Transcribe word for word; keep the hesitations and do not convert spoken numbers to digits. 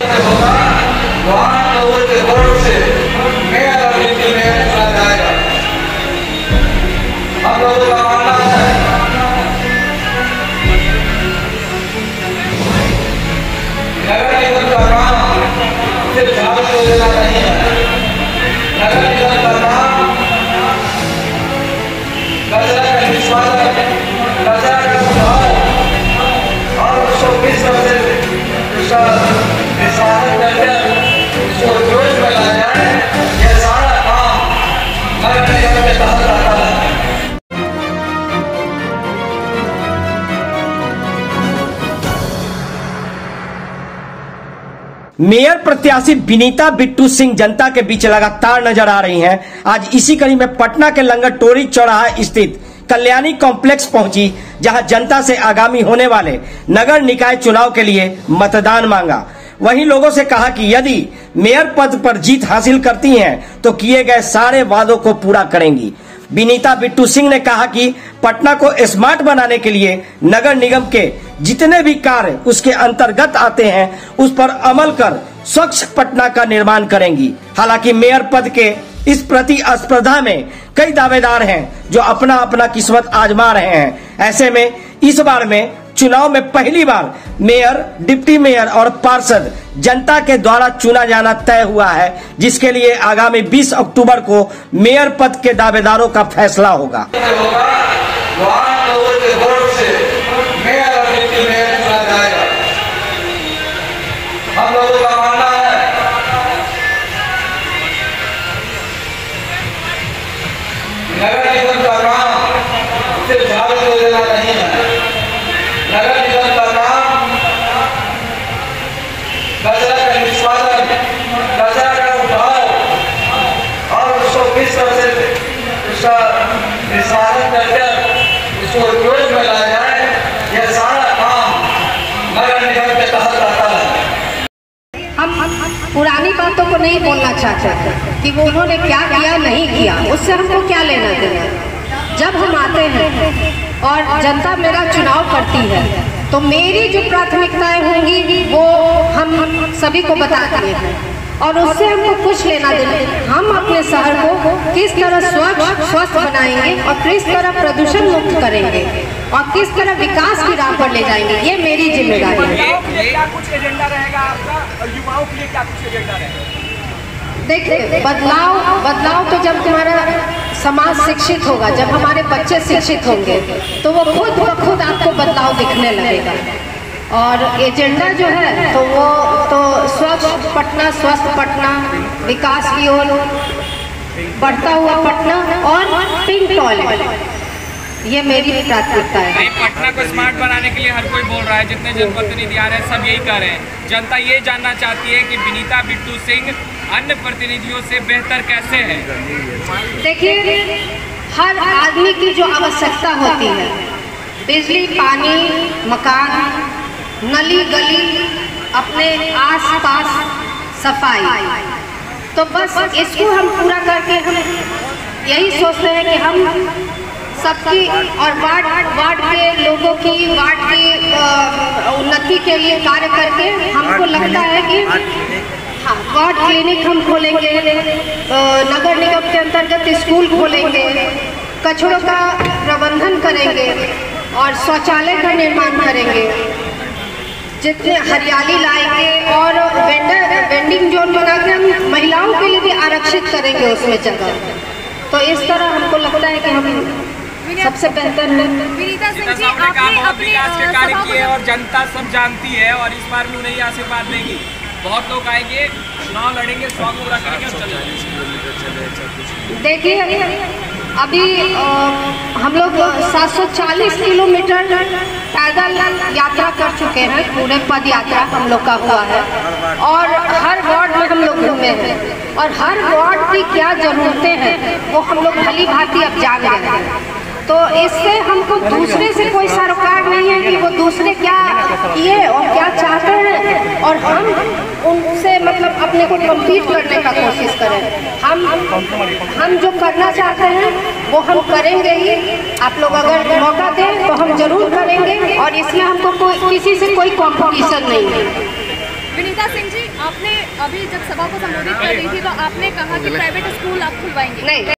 Mayor प्रत्याशी विनीता बिट्टू सिंह जनता के बीच लगातार नजर आ रही हैं। आज इसी कड़ी में पटना के लंगर टोरी चौराहा स्थित कल्याणी कॉम्प्लेक्स पहुंची, जहां जनता से आगामी होने वाले नगर निकाय चुनाव के लिए मतदान मांगा। वहीं लोगों से कहा कि यदि मेयर पद पर जीत हासिल करती हैं तो किए गए सारे वादों को पूरा करेंगी। विनीता बिट्टू सिंह ने कहा कि पटना को स्मार्ट बनाने के लिए नगर निगम के जितने भी कार्य उसके अंतर्गत आते हैं उस पर अमल कर स्वच्छ पटना का निर्माण करेंगी। हालांकि मेयर पद के इस प्रतिस्पर्धा में कई दावेदार हैं जो अपना अपना किस्मत आजमा रहे हैं। ऐसे में इस बार में चुनाव में पहली बार मेयर, डिप्टी मेयर और पार्षद जनता के द्वारा चुना जाना तय हुआ है, जिसके लिए आगामी बीस अक्टूबर को मेयर पद के दावेदारों का फैसला होगा। हम लोगों का मानना है नगर निगम का काम सिर्फ झाड़ू को देना नहीं है। नगर निगम का काम कचरा का निष्पादन, कचरा का उठाव और उसको किस तरह से उसका निष्पादन करके उसको उपयोग में लाया जाए, यह सारा काम नगर निगम के तहत आता है। पुरानी बातों को नहीं बोलना चाहते कि वो उन्होंने क्या किया नहीं किया, उससे हमको क्या लेना देना। जब हम आते हैं और जनता मेरा चुनाव करती है तो मेरी जो प्राथमिकताएं होंगी वो हम सभी को बताते हैं और उससे हमको कुछ लेना देना। हम अपने शहर को किस तरह स्वच्छ स्वस्थ बनाएंगे और किस तरह प्रदूषण मुक्त करेंगे और किस तरह विकास की राह पर ले जाएंगे, ये मेरी जिम्मेदारी है। क्या कुछ एजेंडा रहेगा आपका और युवाओं के लिए क्या कुछ एजेंडा रहेगा? देखिए, बदलाव बदलाव तो जब तुम्हारा समाज शिक्षित होगा, जब हमारे बच्चे शिक्षित होंगे तो वो खुद ब खुद आपको बदलाव दिखने लगेगा। और एजेंडा जो है तो वो तो स्वच्छ पटना, स्वस्थ पटना, विकास की ओर बढ़ता हुआ पटना और पिंक टॉयलेट, ये मेरी प्राथमिकता है। पटना को स्मार्ट बनाने के लिए हर कोई बोल रहा है, जितने जनप्रतिनिधि आ रहे हैं सब यही कह रहे हैं। जनता ये जानना चाहती है कि विनीता बिट्टू सिंह अन्य प्रतिनिधियों से बेहतर कैसे है। देखिए, हर आदमी की जो आवश्यकता होती है, बिजली, पानी, मकान, नली गली, अपने आसपास सफाई, तो बस इसको हम पूरा करके हम यही सोचते हैं कि हम सबकी और वार्ड वार्ड के लोगों की वार्ड की उन्नति के लिए कार्य करके हमको लगता है कि हाँ, वार्ड क्लिनिक हम खोलेंगे, नगर निगम के अंतर्गत स्कूल खोलेंगे, कचरों का प्रबंधन करेंगे और शौचालय का निर्माण करेंगे, जितने हरियाली लाएंगे और वेंडर वेंडिंग जोन बना के हम महिलाओं के लिए भी आरक्षित करेंगे उसमें जगह। तो इस तरह हमको लगता है कि हम सबसे बेहतर है। विनीता सिंह जी आपने बहुत विकास के कार्य किए और जनता सब जानती है और इस बार भी उन्हें आशीर्वाद देगी। बहुत लोग आएंगे, चुनाव लड़ेंगे, स्वागत पूरा करेंगे और चले जाएंगे। देखिए, अभी आ, हम लोग सात सौ चालीस किलोमीटर पैदल यात्रा कर चुके हैं, पूरे पद यात्रा हम लोग का हुआ है और हर वार्ड में हम लोग घूमे हैं और हर वार्ड की क्या ज़रूरतें हैं वो हम लोग भली भांति अब जान गए हैं। तो इससे हमको दूसरे से कोई सरोकार नहीं है कि वो दूसरे क्या किए और क्या चाहते हैं और हम उनसे मतलब अपने को कम्पीट करने का कोशिश करें। हम हम जो करना चाहते हैं वो हम करेंगे ही। आप लोग अगर मौका दें तो हम जरूर करेंगे और इसमें हमको कोई किसी से कोई कॉम्पिटिशन नहीं है। विनीता सिंह जी, आपने अभी जब सभा को संबोधित कर रही थी तो आपने कहा कि प्राइवेट स्कूल आप खुलवाएंगे। नहीं।